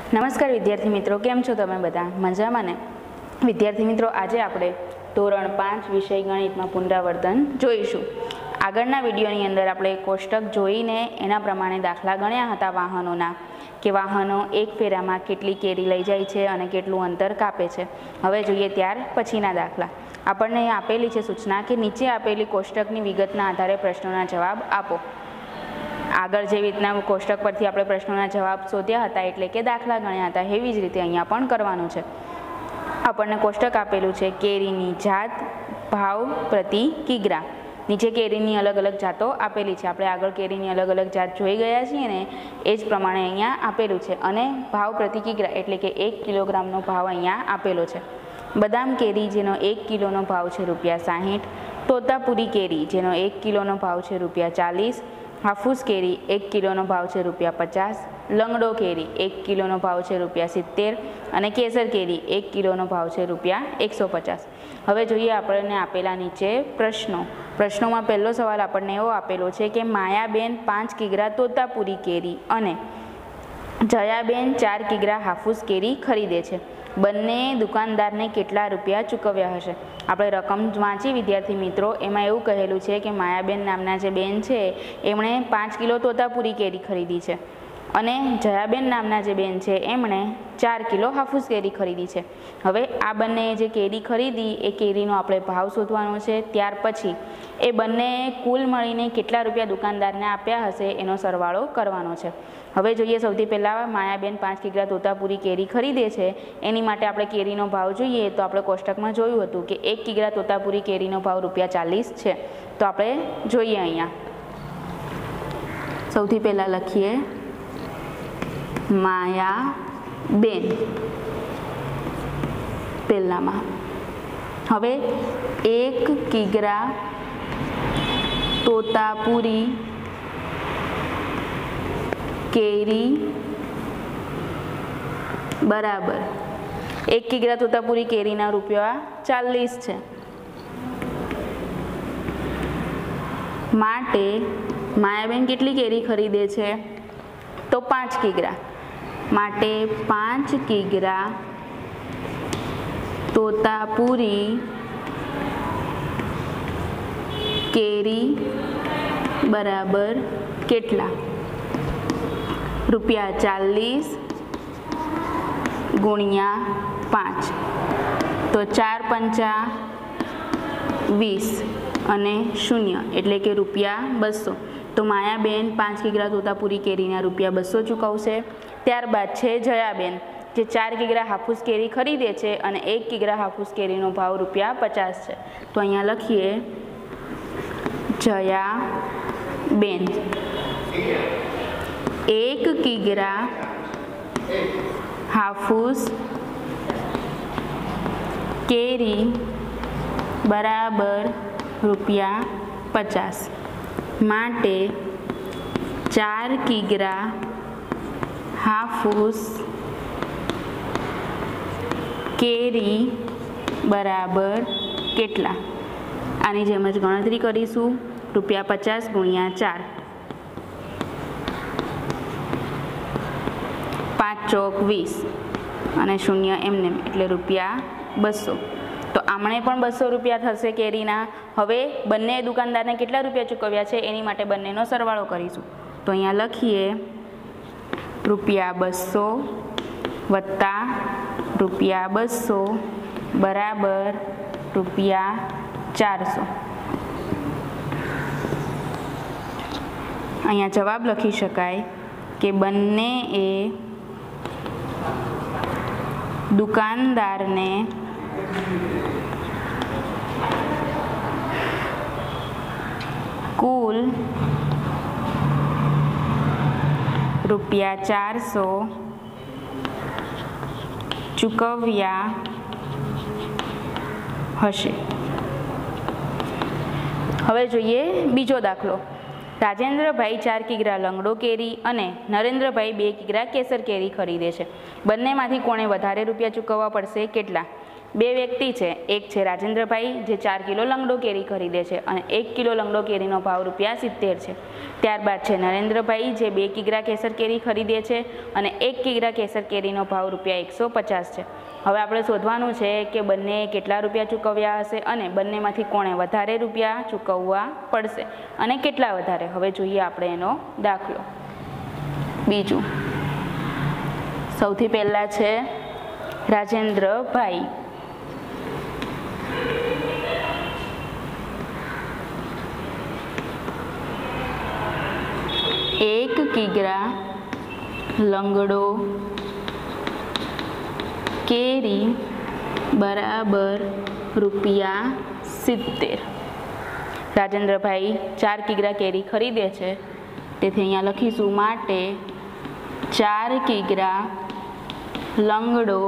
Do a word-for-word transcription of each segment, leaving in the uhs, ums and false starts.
નમસ્કાર વિદ્યાર્થી મિત્રો, કેમ છો તમે બધા? મજામાં ને? વિદ્યાર્થી મિત્રો, આજે આપણે ધોરણ પાંચ વિષય ગણિતમાં પુનરાવર્તન જોઈશું. આગળના વિડીયોની અંદર આપણે કોષ્ટક જોઈને એના પ્રમાણે દાખલા ગણ્યા હતા વાહનોના, કે વાહનો એક ફેરામાં કેટલી કેરી લઈ જાય છે અને કેટલું અંતર કાપે છે. હવે જોઈએ ત્યાર પછીના દાખલા. આપણને આપેલી છે સૂચના કે નીચે આપેલી કોષ્ટકની વિગતના આધારે પ્રશ્નોના જવાબ આપો. આગળ જેવી રીતના કોષ્ટક પરથી આપણે પ્રશ્નોના જવાબ શોધ્યા હતા, એટલે કે દાખલા ગણ્યા હતા, એવી જ રીતે અહીંયા પણ કરવાનું છે. આપણને કોષ્ટક આપેલું છે કેરીની જાત, ભાવ પ્રતિ કિગ્રા. નીચે કેરીની અલગ અલગ જાતો આપેલી છે. આપણે આગળ કેરીની અલગ અલગ જાત જોઈ ગયા છીએ ને, એ જ પ્રમાણે અહીંયા આપેલું છે. અને ભાવ પ્રતિ કિગ્રા એટલે કે એક કિલોગ્રામનો ભાવ અહીંયા આપેલો છે. બદામ કેરી જેનો એક કિલોનો ભાવ છે રૂપિયા સાહીઠ, તોતાપુરી કેરી જેનો એક કિલોનો ભાવ છે રૂપિયા ચાલીસ, હાફૂસ કેરી એક કિલોનો ભાવ છે રૂપિયા પચાસ, લંગડો કેરી એક કિલોનો ભાવ છે રૂપિયા સિત્તેર અને કેસર કેરી એક કિલોનો ભાવ છે રૂપિયા એકસો પચાસ. હવે જોઈએ આપણને આપેલા નીચે પ્રશ્નો. પ્રશ્નોમાં પહેલો સવાલ આપણને એવો આપેલો છે કે માયાબેન પાંચ કિગ્રા તોતાપુરી કેરી અને જયાબેન ચાર કિગ્રા હાફૂસ કેરી ખરીદે છે. બંને દુકાનદારને કેટલા રૂપિયા ચૂકવ્યા હશે? આપણે રકમ વાંચી વિદ્યાર્થી મિત્રો, એમાં એવું કહેલું છે કે માયાબેન નામના જે બેન છે એમણે પાંચ કિલો તોતાપુરી કેરી ખરીદી છે અને જયાબેન નામના જે બેન છે એમણે ચાર કિલો હાફૂસ કેરી ખરીદી છે. હવે આ બંને જે કેરી ખરીદી એ કેરીનો આપણે ભાવ શોધવાનો છે. ત્યાર પછી એ બંને કુલ મળીને કેટલા રૂપિયા દુકાનદારને આપ્યા હશે એનો સરવાળો કરવાનો છે. હવે જોઈએ સૌથી પહેલાં માયાબેન પાંચ કિગ્રા તોતાપુરી કેરી ખરીદે છે, એની માટે આપણે કેરીનો ભાવ જોઈએ તો આપણે કોષ્ટકમાં જોયું હતું કે એક કિગ્રા તોતાપુરી કેરીનો ભાવ રૂપિયા ચાલીસ છે. તો આપણે જોઈએ અહીંયા સૌથી પહેલાં લખીએ માયાબેન પહેલામાં. હવે એક કિગ્રા તોતાપુરી કેરી બરાબર એક કિગ્રા તોતાપુરી કેરીના રૂપિયા ચાલીસ છે. માટે માયાબેન કેટલી કેરી ખરીદે છે? તો પાંચ કિગ્રા. માટે પાંચ કિગ્રા તોતાપુરી કેરી બરાબર કેટલા? રૂપિયા ચાલીસ ગુણ્યા પાંચ, તો ચાર પંચા વીસ અને શૂન્ય એટલે કે રૂપિયા બસો. તો માયાબેન પાંચ કિગ્રા તોતાપુરી કેરીના રૂપિયા બસો ચૂકવશે. ત્યારબાદ છે જયાબેન, જે ચાર કિગ્રા હાફૂસ કેરી ખરીદે છે અને એક કિગ્રા હાફૂસ કેરીનો ભાવ રૂપિયા પચાસ છે. તો અહીંયા લખીએ જયાબેન એક કિગ્રા હાફૂસ કેરી બરાબર રૂપિયા પચાસ. માટે ચાર કિગ્રા હાફૂસ કેરી બરાબર કેટલા? આની જેમ જ ગણતરી કરીશું. રૂપિયા પચાસ ગુણ્યા ચાર, પાંચ ચોક વીસ અને શૂન્ય એમને એટલે રૂપિયા બસો. તો આમણે પણ બસો રૂપિયા થશે કેરીના. હવે બંને દુકાનદારને કેટલા રૂપિયા ચૂકવ્યા છે એની માટે બંનેનો સરવાળો કરીશું. તો અહીંયા લખીએ રૂપિયા બસો વત્તા રૂપિયા બસો બરાબર રૂપિયા ચારસો. અહીંયા જવાબ લખી શકાય કે બંને એ દુકાનદારને કુલ રૂપિયા ચારસો ચૂકવ્યા હશે. હવે જોઈએ બીજો દાખલો. રાજેન્દ્રભાઈ ચાર કિગ્રા લંગડો કેરી અને નરેન્દ્રભાઈ બે કિગ્રા કેસર કેરી ખરીદે છે. બંનેમાંથી કોણે વધારે રૂપિયા ચૂકવવા પડશે? કેટલા? બે વ્યક્તિ છે, એક છે રાજેન્દ્રભાઈ જે ચાર કિલો લંગડો કેરી ખરીદે છે અને એક કિલો લંગડો કેરીનો ભાવ રૂપિયા સિત્તેર છે. ત્યારબાદ છે નરેન્દ્રભાઈ જે બે કિગ્રા કેસર કેરી ખરીદે છે અને એક કિગ્રા કેસર કેરીનો ભાવ રૂપિયા એકસો પચાસ છે. હવે આપણે શોધવાનું છે કે બંને કેટલા રૂપિયા ચૂકવ્યા હશે અને બંનેમાંથી કોણે વધારે રૂપિયા ચૂકવવા પડશે અને કેટલા વધારે. હવે જોઈએ આપણે એનો દાખલો. બીજું, સૌથી પહેલાં છે રાજેન્દ્રભાઈ. એક કિગ્રા લંગડો કેરી બરાબર રૂપિયા સિત્તેર. રાજેન્દ્રભાઈ ચાર કિગ્રા કેરી ખરીદે છે, તેથી અહીંયા લખીશું માટે ચાર કિગ્રા લંગડો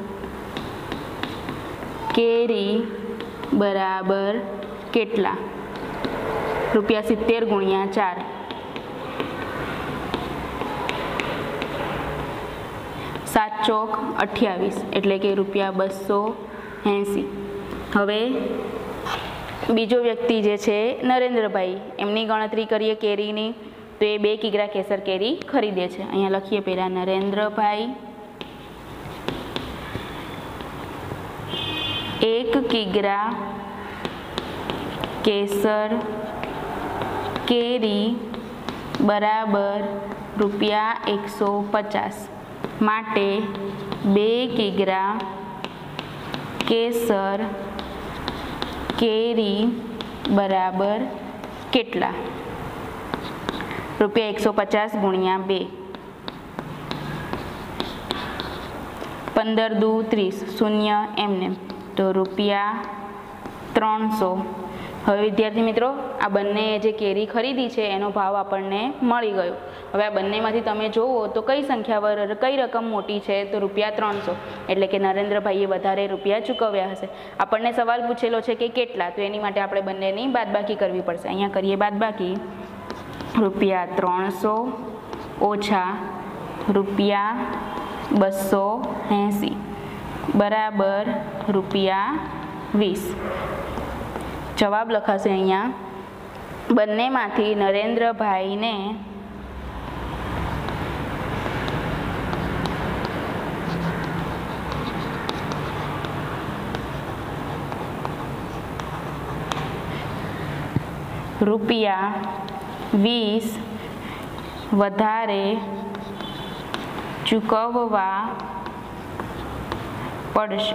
કેરી બરાબર કેટલા? રૂપિયા સિત્તેર ગુણ્યા ચાર, સાત ચોક અઠ્યાવીસ, એટલે કે રૂપિયા બસો એંસી. હવે બીજો વ્યક્તિ જે છે નરેન્દ્રભાઈ, એમની ગણતરી કરીએ કેરીની, તો એ બે કિગ્રા કેસર કેરી ખરીદે છે. અહીંયા લખીએ પહેલાં નરેન્દ્રભાઈ એક કિગ્રા કેસર કેરી બરાબર રૂપિયા એકસો પચાસ, માટે બે કિગ્રા કેસર કેરી બરાબર કેટલા? રૂપિયા એકસો પચાસ ગુણ્યા બે, પંદર દુ ત્રીસ, શૂન્ય એમને, તો રૂપિયા ત્રણસો. હવે વિદ્યાર્થી મિત્રો, આ બંને જે કેરી ખરીદી છે એનો ભાવ આપણને મળી ગયો. હવે આ બંનેમાંથી તમે જુઓ તો કઈ સંખ્યા કઈ રકમ મોટી છે? તો રૂપિયા ત્રણસો, એટલે કે નરેન્દ્રભાઈએ વધારે રૂપિયા ચૂકવ્યા હશે. આપણને સવાલ પૂછેલો છે કે કેટલા, તો એની માટે આપણે બંનેની બાદબાકી કરવી પડશે. અહીંયા કરીએ બાદબાકી. રૂપિયા ત્રણસો ઓછા રૂપિયા બસો એંસી બરાબર રૂપિયા વીસ. જવાબ લખાશે અહીંયા, બંનેમાંથી નરેન્દ્રભાઈને રૂપિયા વીસ વધારે ચૂકવવા પડશે.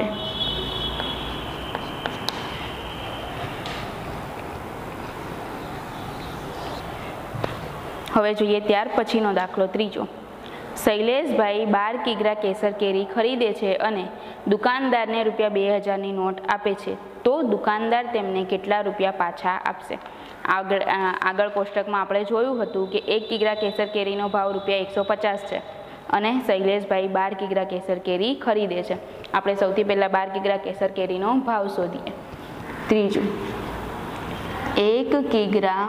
હવે જોઈએ ત્યાર પછીનો દાખલો ત્રીજો. શૈલેષભાઈ બાર કિગ્રા કેસર કેરી ખરીદે છે અને દુકાનદારને રૂપિયા બે હજારની નોટ આપે છે, તો દુકાનદાર તેમને કેટલા રૂપિયા પાછા આપશે? આગળ આગળ કોષ્ટકમાં આપણે જોયું હતું કે એક કિગ્રા કેસર કેરીનો ભાવ રૂપિયા એકસો પચાસ છે અને શૈલેષભાઈ બાર કિગ્રા કેસર કેરી ખરીદે છે. આપણે સૌથી પહેલાં બાર કિગ્રા કેસર કેરીનો ભાવ શોધીએ. ત્રીજું, એક કિગ્રા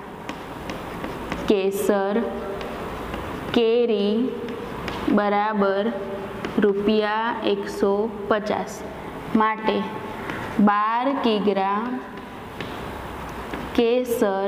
કેસર કેરી બરાબર રૂપિયા એકસો પચાસ, માટે બાર કિગ્રા કેસર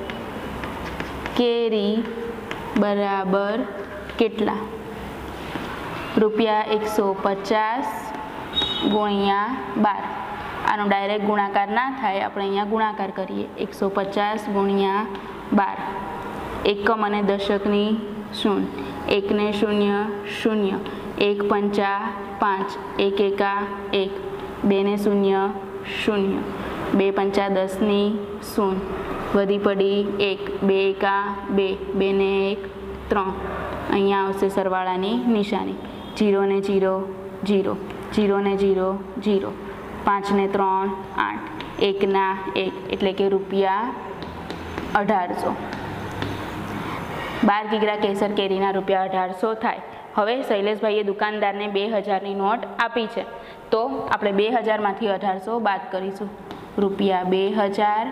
કેરી બરાબર કેટલા? રૂપિયા એકસો પચાસ ગુણ્યા બાર. આનો ડાયરેક્ટ ગુણાકાર ના થાય, આપણે અહીંયા ગુણાકાર કરીએ. એકસો પચાસ ગુણ્યા બાર, એકમ અને દશકની શૂન્ય, એકને શૂન્ય શૂન્ય, એક પંચા પાંચ, એક એકા એક, બેને શૂન્ય શૂન્ય, બે પંચા દસની શૂન્ય, વધી પડી એક, બે એકા બે, બેને એક ત્રણ. અહીંયા આવશે સરવાળાની નિશાની. જીરો ને જીરો જીરો, જીરો ને જીરો જીરો, પાંચ ને ત્રણ આઠ, એકના એક, એટલે કે રૂપિયા અઢારસો. બાર કિગ્રા કેસર કેરીના રૂપિયા અઢારસો થાય. હવે શૈલેષભાઈએ દુકાનદારને બે હજારની નોટ આપી છે, તો આપણે બે હજારમાંથી અઢારસો બાદ કરીશું. રૂપિયા બે હજાર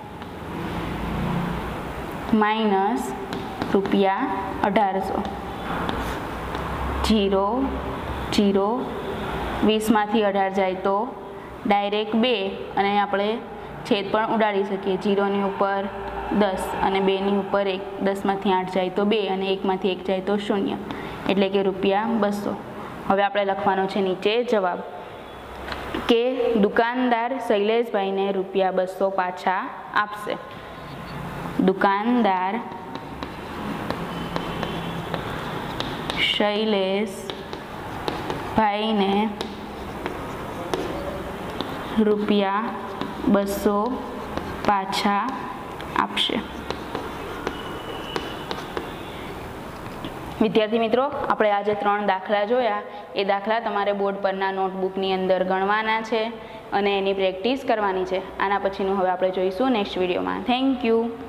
માઇનસ રૂપિયા અઢારસો. જીરો જીરો, વીસમાંથી અઢાર જાય તો ડાયરેક્ટ બે અને આપણે છેદ પણ ઉડાડી શકીએ. જીરોની ઉપર દસ અને બેની ઉપર એક. દસમાંથી આઠ જાય તો બે અને એકમાંથી એક જાય તો શૂન્ય, એટલે કે રૂપિયા બસો. હવે આપણે લખવાનો છે નીચે જવાબ કે દુકાનદાર શૈલેષભાઈને રૂપિયા બસો પાછા આપશે. દુકાનદાર શૈલેષભાઈને રૂપિયા બસો પાછા આપશે. વિદ્યાર્થી મિત્રો, આપણે આજે ત્રણ દાખલા જોયા. એ દાખલા તમારે બોર્ડ પરના નોટબુકની અંદર ગણવાના છે અને એની પ્રેક્ટિસ કરવાની છે. આના પછીનું હવે આપણે જોઈશું નેક્સ્ટ વિડીયોમાં. Thank you.